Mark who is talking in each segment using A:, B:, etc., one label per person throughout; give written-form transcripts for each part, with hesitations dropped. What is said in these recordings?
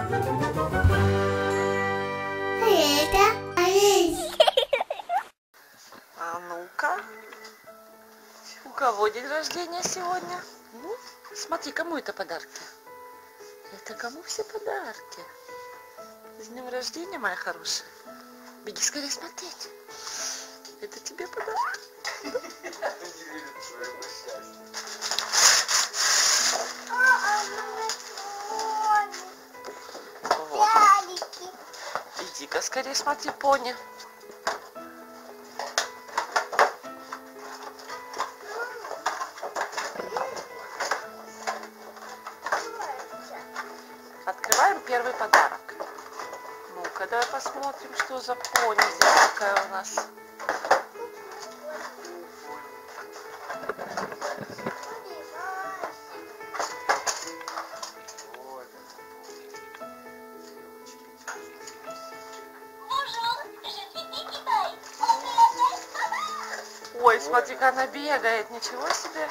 A: А ну-ка, у кого день рождения сегодня? Ну, смотри, кому это подарки? Это кому все подарки? С днем рождения, моя хорошая. Беги скорее смотреть. Это тебе подарок. Вот. Иди-ка скорее смотри, пони. Открываем первый подарок. Ну-ка, давай посмотрим, что за пони здесь такая у нас. Ой, смотри-ка, она бегает, ничего себе.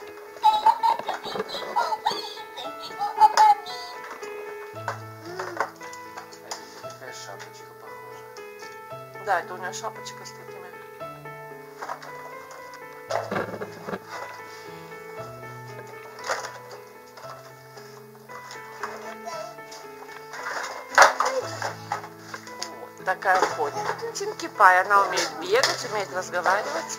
B: Шапочка похожа.
A: Да, это у нее шапочка с такими. Вот такая пони. Тинки Пай, она умеет бегать, умеет разговаривать.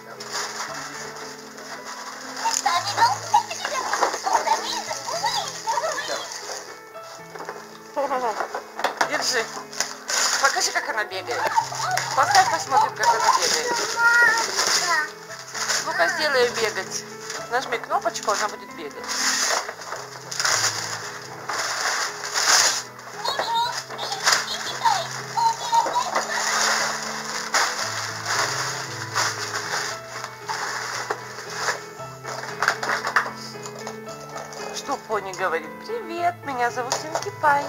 A: Держи. Покажи, как она бегает. Поставь, посмотрим, как она бегает. Ну-ка, сделай ее бегать. Нажми кнопочку, она будет бегать. Что пони говорит? Привет, меня зовут Тинки Пай.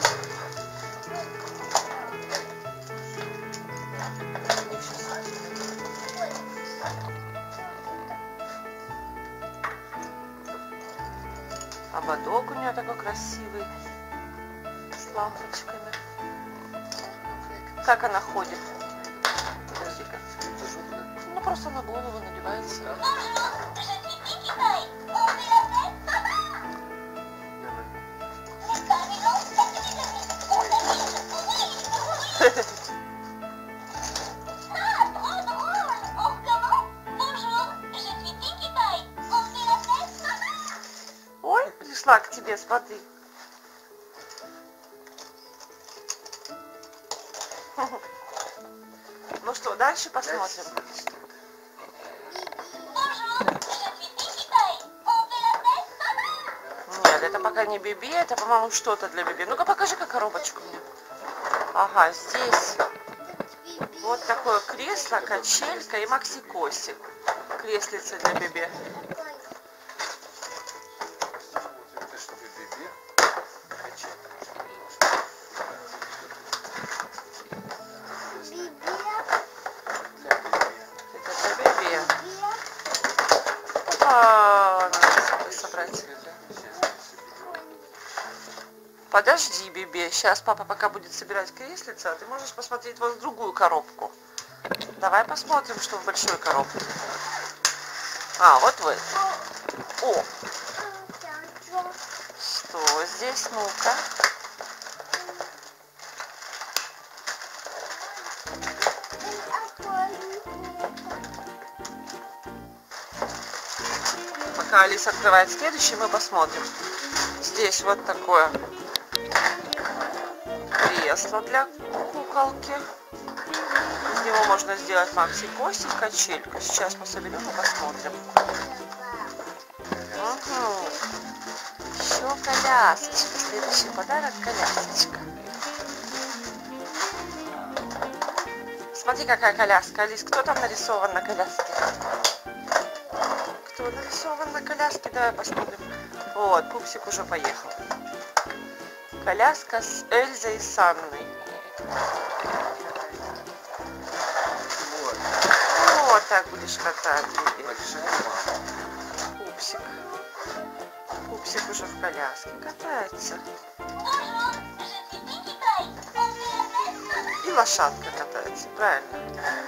A: Ободок у нее такой красивый, с лампочками. Как она ходит? Подожди-ка. Ну, просто на голову надевается. Ой, пришла к тебе, смотри. Ну что, дальше посмотрим. Нет, это пока не Биби, это, по-моему, что-то для Биби. Ну-ка, покажи-ка коробочку мне. Ага, здесь вот такое кресло, качелька и макси-косик. Креслица для Биби. Надо собрать. Подожди, Биби. Сейчас папа пока будет собирать креслица, а ты можешь посмотреть вот в другую коробку. Давай посмотрим, что в большой коробке. А, вот вы. О! Что здесь? Ну-ка. Пока Алиса открывает следующий, мы посмотрим. Здесь вот такое кресло для куколки. Из него можно сделать макси-косик, качельку. Сейчас мы соберем и посмотрим. Угу. Еще колясочка. Следующий подарок — колясочка. Смотри, какая коляска. Алис, кто там нарисован на коляске? Кто нарисован на коляске? Давай посмотрим. Вот, пупсик уже поехал. Коляска с Эльзой и с Анной. Вот так будешь катать. Пупсик. Пупсик уже в коляске катается.
B: лошадка катается, правильно?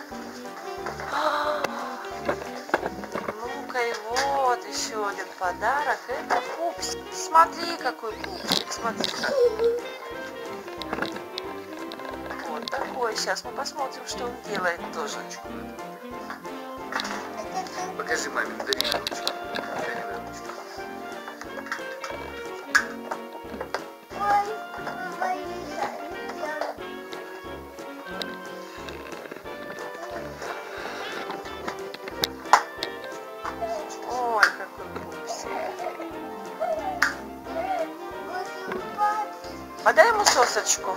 B: Ну-ка, и вот еще один подарок. Это пупсик. Смотри, какой пупсик, смотри-ка. Вот такой. Сейчас мы посмотрим, что он делает тоже.
C: Покажи маме, дари ручку.
B: Ой, какой пупсик. Подай ему сосочку.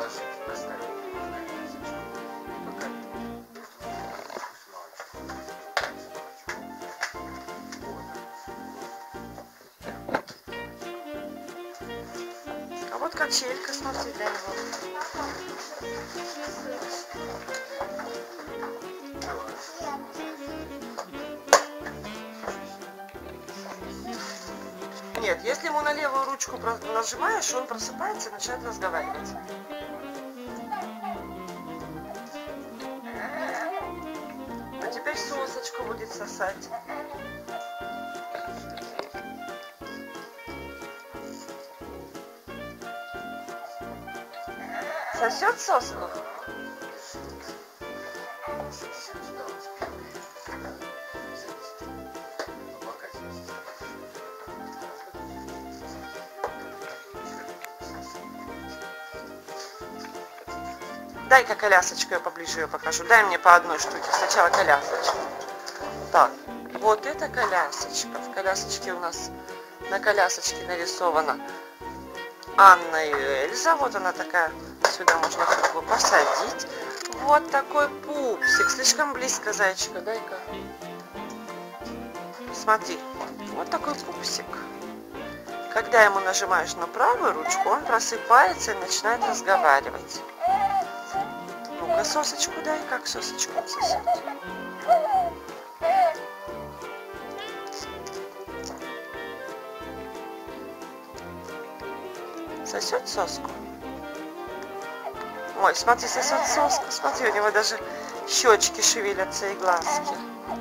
B: А вот качелька, смотри, для него. Нет, если ему на левую ручку нажимаешь, он просыпается и начинает разговаривать. А теперь сосочку будет сосать. Сосет соску? Дай-ка колясочку, я поближе ее покажу. Дай мне по одной штуке. Сначала колясочку. Так, вот эта колясочка. В колясочке у нас на колясочке нарисована Анна и Эльза. Вот она такая. Сюда можно куклу посадить. Вот такой пупсик. Слишком близко, зайчика. Дай-ка. Смотри. Вот такой пупсик. Когда ему нажимаешь на правую ручку, он просыпается и начинает разговаривать. Ну-ка, сосочку дай. Как сосочку он сосет? Сосет соску? Ой, смотри, сосет соску. Смотри, у него даже щечки шевелятся и глазки.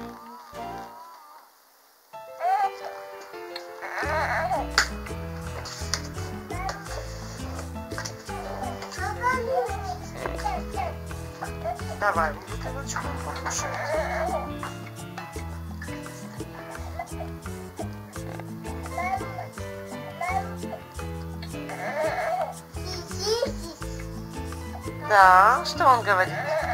B: Давай, бутылочку покушай. Да, что он говорит?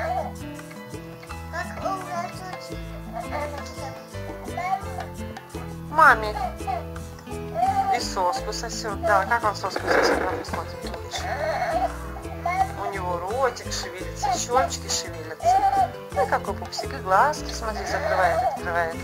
B: Маме. И соску сосет. Да, как он соску сосет? Давай посмотрим лучше. У него ротик шевелится, щечки шевелятся. Ну, какой пупсик, и глазки, смотри, закрывает, открывает.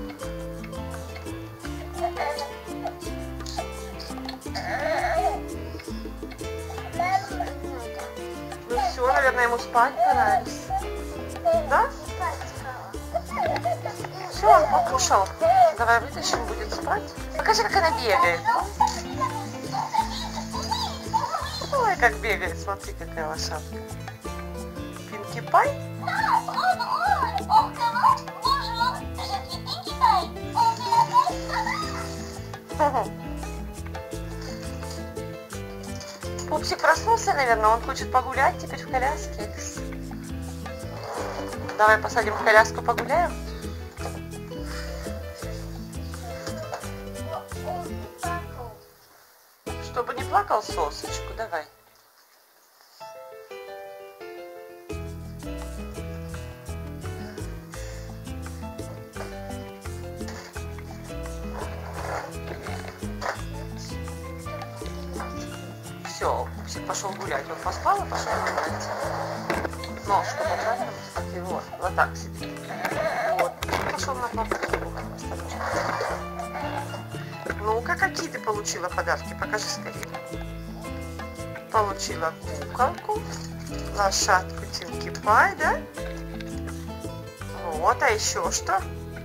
B: Ну все, наверное, ему спать пора. Да? Все, он покушал. Давай вытащим, будет спать. Покажи, как она бегает. Ой, как бегает, смотри, какая лошадка. Пинки Пай. Пупсик проснулся, наверное, он хочет погулять теперь в коляске. Давай посадим в коляску, погуляем. Чтобы не плакал, сосочку, давай. Все, пупсик пошел гулять. Он поспал и пошел гулять. Ножку поправим, смотри, вот так сидит. Вот, пошел на попытку. Ну-ка, какие ты получила подарки? Покажи скорее. Получила куколку, лошадку Тинки Пай, да? Вот, а еще что?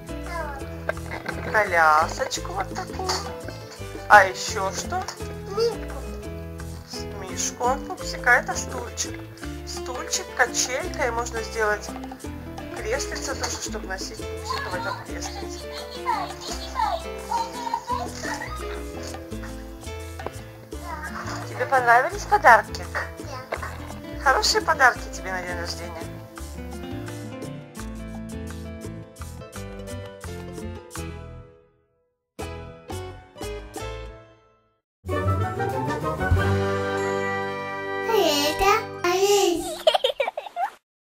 B: Колясочку вот такую. А еще что? Мишку от пупсика, это стульчик. стульчик, качелька, и можно сделать креслица тоже, чтобы носить в этом креслице. Тебе понравились подарки? Хорошие подарки тебе на день рождения?